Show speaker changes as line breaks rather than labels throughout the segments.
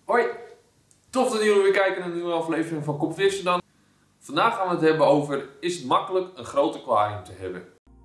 Hoi, tof dat jullie weer kijken naar een nieuwe aflevering van Kop Vissen dan. Vandaag gaan we het hebben over, is het makkelijk een groot aquarium te hebben?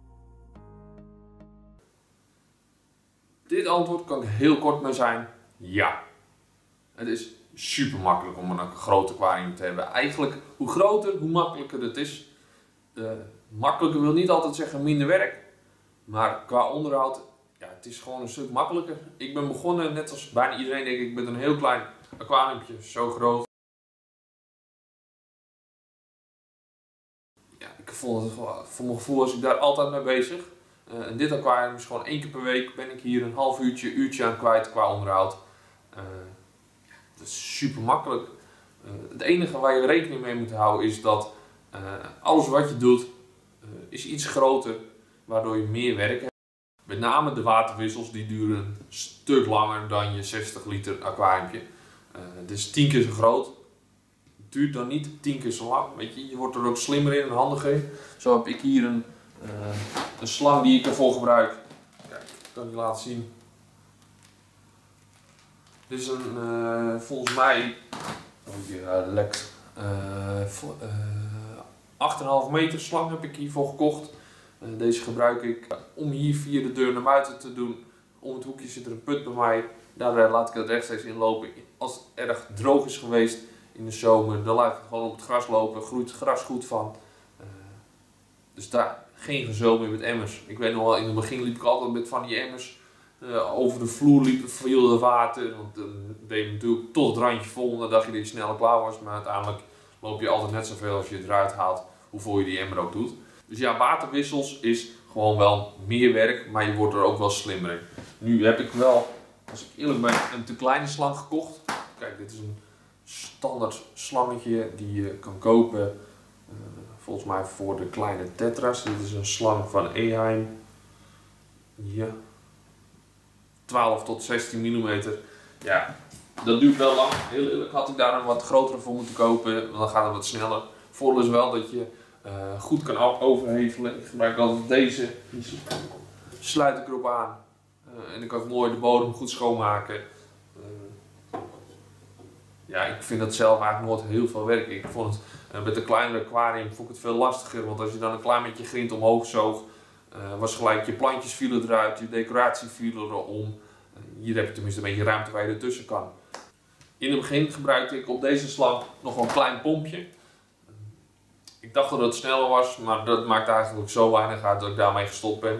Dit antwoord kan ik heel kort mee zijn, ja. Het is super makkelijk om een groot aquarium te hebben. Eigenlijk, hoe groter, hoe makkelijker het is. Makkelijker wil niet altijd zeggen minder werk. Maar qua onderhoud, ja, het is gewoon een stuk makkelijker. Ik ben begonnen, net als bijna iedereen denk ik, met een heel klein aquariumpje, zo groot. Ja, ik vond het voor mijn gevoel was ik daar altijd mee bezig. En dit aquarium is gewoon 1 keer per week ben ik hier een half uurtje aan kwijt qua onderhoud. Dat is super makkelijk. Het enige waar je rekening mee moet houden is dat alles wat je doet is iets groter, waardoor je meer werk hebt. Met name de waterwissels die duren een stuk langer dan je 60 liter aquariumpje. Het is 10 keer zo groot. Het duurt dan niet 10 keer zo lang. Weet je wordt er ook slimmer in en handiger in. Zo heb ik hier een slang die ik ervoor gebruik. Kijk, ik kan die laten zien. Dit is een, volgens mij, lekt, 8,5 meter slang heb ik hiervoor gekocht. Deze gebruik ik om hier via de deur naar buiten te doen. Om het hoekje zit er een put bij mij. Daar laat ik het rechtstreeks in lopen. Als het erg droog is geweest in de zomer, dan laat ik het gewoon op het gras lopen. Groeit het gras goed van. Dus daar geen gezeur meer met emmers. Ik weet nog wel, in het begin liep ik altijd met van die emmers. Over de vloer viel er water. Want dan deed je natuurlijk tot het randje vol. Dan dacht je dat je sneller klaar was. Maar uiteindelijk loop je altijd net zoveel als je het eruit haalt. Hoeveel je die emmer ook doet. Dus ja, waterwissels is gewoon wel meer werk, maar je wordt er ook wel slimmer in. Nu heb ik wel, als ik eerlijk ben, een te kleine slang gekocht. Kijk, dit is een standaard slangetje die je kan kopen. Volgens mij voor de kleine tetra's. Dit is een slang van Eheim. Hier. 12 tot 16 mm. Ja, dat duurt wel lang. Heel eerlijk had ik daar een wat grotere voor moeten kopen, want dan gaat het wat sneller. Voordeel is wel dat je goed kan overhevelen. Ik gebruik altijd deze. Die sluit ik erop aan. En dan kan ik mooi de bodem goed schoonmaken. Ja, ik vind dat zelf eigenlijk nooit heel veel werk. Ik vond het met een kleinere aquarium vond ik het veel lastiger. Want als je dan een klein beetje grind omhoog zoog, was gelijk je plantjes vielen eruit, je decoratie viel erom. Hier heb je tenminste een beetje ruimte waar je ertussen kan. In het begin gebruikte ik op deze slang nog wel een klein pompje. Ik dacht dat het sneller was, maar dat maakt eigenlijk zo weinig uit dat ik daarmee gestopt ben.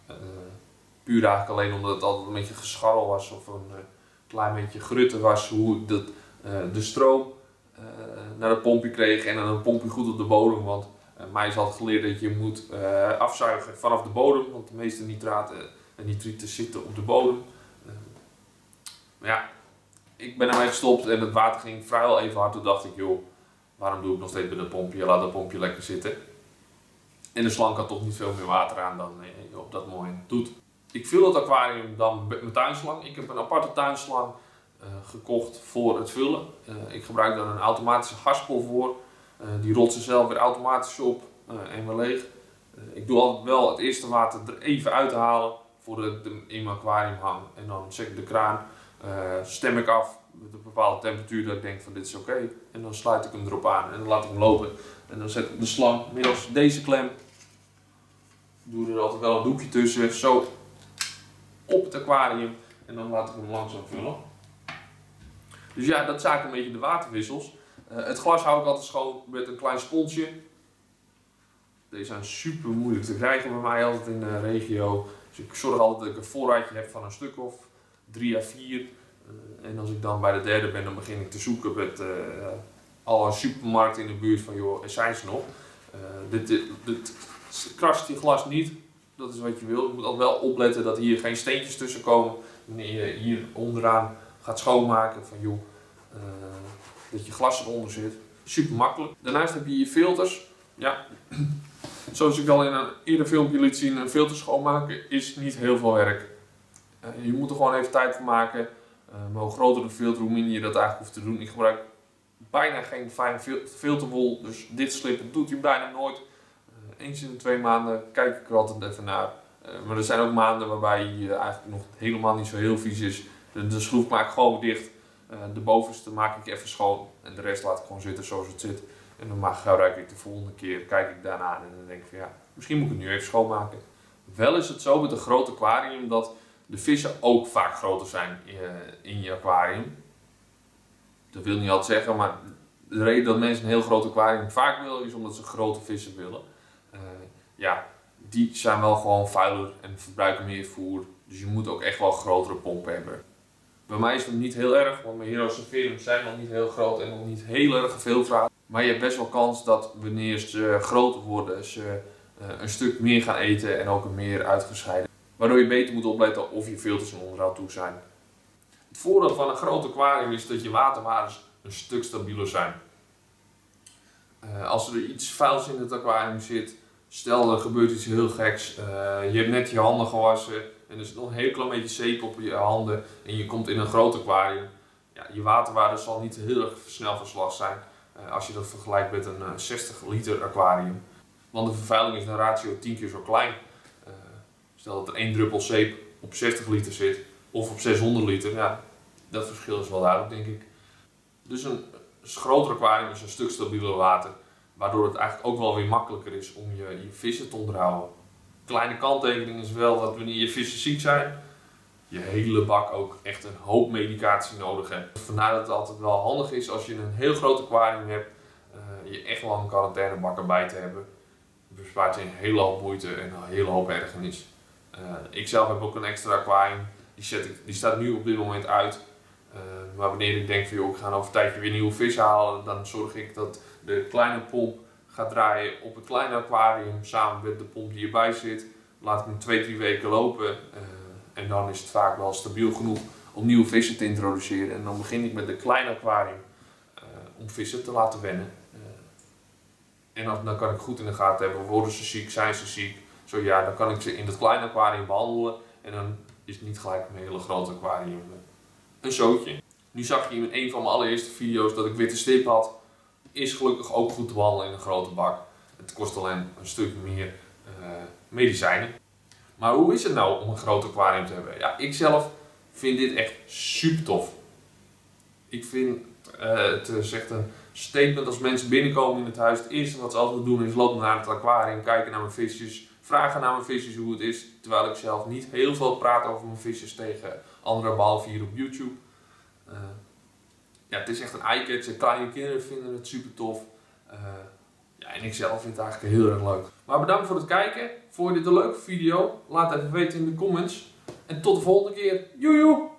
Puur eigenlijk alleen omdat het altijd een beetje gescharrel was of een klein beetje grutte was hoe de stroom naar het pompje kreeg en dan een pompje goed op de bodem. Want mij is altijd geleerd dat je moet afzuigen vanaf de bodem, want de meeste nitraten en nitrieten zitten op de bodem. Maar ja, ik ben ermee gestopt en het water ging vrijwel even hard. Toen dacht ik, joh, waarom doe ik nog steeds met een pompje? Laat dat pompje lekker zitten. En de slang had toch niet veel meer water aan dan je op dat moment doet. Ik vul het aquarium dan met mijn tuinslang. Ik heb een aparte tuinslang gekocht voor het vullen. Ik gebruik daar een automatische gaspol voor. Die rolt zichzelf weer automatisch op en weer leeg. Ik doe altijd wel het eerste water er even uit te halen voordat ik hem in mijn aquarium hang. En dan zet ik de kraan, stem ik af met een bepaalde temperatuur dat ik denk van dit is oké. En dan sluit ik hem erop aan en dan laat ik hem lopen. En dan zet ik de slang middels deze klem, doe er altijd wel een doekje tussen, zo op het aquarium en dan laat ik hem langzaam vullen. Dus ja, dat is eigenlijk een beetje de waterwissels. Het glas hou ik altijd schoon met een klein sponsje. Deze zijn super moeilijk te krijgen bij mij altijd in de regio. Dus ik zorg altijd dat ik een voorraadje heb van een stuk of 3 à 4. En als ik dan bij de derde ben, dan begin ik te zoeken met alle supermarkten in de buurt van joh, er zijn ze nog. Dit krast je glas niet, dat is wat je wil. Je moet altijd wel opletten dat hier geen steentjes tussen komen. Wanneer je hier onderaan gaat schoonmaken van joh, dat je glas eronder zit. Super makkelijk. Daarnaast heb je je filters. Ja, zoals ik al in een eerder filmpje liet zien, een filter schoonmaken is niet heel veel werk. Je moet er gewoon even tijd voor maken. Maar hoe groter de filter, hoe minder je dat eigenlijk hoeft te doen. Ik gebruik bijna geen fijn filterwol, dus dit slippen doet hij bijna nooit. Eens in de 2 maanden kijk ik er altijd even naar. Maar er zijn ook maanden waarbij je eigenlijk nog helemaal niet zo heel vies is. De schroef maakt gewoon dicht. De bovenste maak ik even schoon en de rest laat ik gewoon zitten zoals het zit. En dan gebruik ik de volgende keer, kijk ik daarna en dan denk ik van ja, misschien moet ik het nu even schoonmaken. Wel is het zo met een groot aquarium dat de vissen ook vaak groter zijn in je aquarium. Dat wil niet altijd zeggen, maar de reden dat mensen een heel groot aquarium vaak willen is omdat ze grote vissen willen. Ja, die zijn wel gewoon vuiler en verbruiken meer voer. Dus je moet ook echt wel grotere pompen hebben. Bij mij is het niet heel erg, want mijn Hydrosapherium zijn nog niet heel groot en nog niet heel erg veel vragen. Maar je hebt best wel kans dat wanneer ze groter worden, ze een stuk meer gaan eten en ook meer uitgescheiden. Waardoor je beter moet opletten of je filters en onderhoud toe zijn. Het voordeel van een groot aquarium is dat je waterwaardes een stuk stabieler zijn. Als er iets vuils in het aquarium zit, stel er gebeurt iets heel geks, je hebt net je handen gewassen en er zit nog een heel klein beetje zeep op je handen en je komt in een groot aquarium. Ja, je waterwaarde zal niet heel erg snel van slag zijn als je dat vergelijkt met een 60 liter aquarium. Want de vervuiling is een ratio 10 keer zo klein. Stel dat er 1 druppel zeep op 60 liter zit of op 600 liter, ja, dat verschil is wel duidelijk denk ik. Dus een groter aquarium is een stuk stabieler water, waardoor het eigenlijk ook wel weer makkelijker is om je vissen te onderhouden. Kleine kanttekening is wel dat wanneer je vissen ziek zijn, je hele bak ook echt een hoop medicatie nodig hebt. Vandaar dat het altijd wel handig is als je een heel groot aquarium hebt, je echt wel een quarantainebak erbij te hebben. Het bespaart je een hele hoop moeite en een hele hoop ergernis. Ik zelf heb ook een extra aquarium, die staat nu op dit moment uit. Maar wanneer ik denk van joh, ik ga over een tijdje weer nieuwe vis halen, dan zorg ik dat de kleine pomp gaat draaien op het kleine aquarium samen met de pomp die erbij zit. Laat ik hem 2-3 weken lopen en dan is het vaak wel stabiel genoeg om nieuwe vissen te introduceren. En dan begin ik met de kleine aquarium om vissen te laten wennen. En dan kan ik goed in de gaten hebben, worden ze ziek, zijn ze ziek? Zo ja, dan kan ik ze in het kleine aquarium behandelen en dan is het niet gelijk een hele grote aquarium een zootje. Nu zag je in een van mijn allereerste video's dat ik witte stip had. Is gelukkig ook goed te behandelen in een grote bak. Het kost alleen een stuk meer medicijnen. Maar hoe is het nou om een groot aquarium te hebben? Ja, ik zelf vind dit echt super tof. Ik vind het is echt een statement als mensen binnenkomen in het huis. Het eerste wat ze altijd doen is lopen naar het aquarium, kijken naar mijn visjes, vragen naar mijn visjes hoe het is. Terwijl ik zelf niet heel veel praat over mijn visjes tegen anderen behalve hier op YouTube. Ja, het is echt een eye-catcher. Kleine kinderen vinden het super tof. Ja, en ik zelf vind het eigenlijk heel erg leuk. Maar bedankt voor het kijken. Vond je dit een leuke video? Laat het even weten in de comments. En tot de volgende keer. Joejoe!